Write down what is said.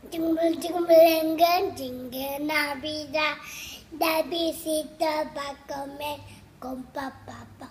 Jingle, jingle, jingle Navidad, da visita va a comer con papá.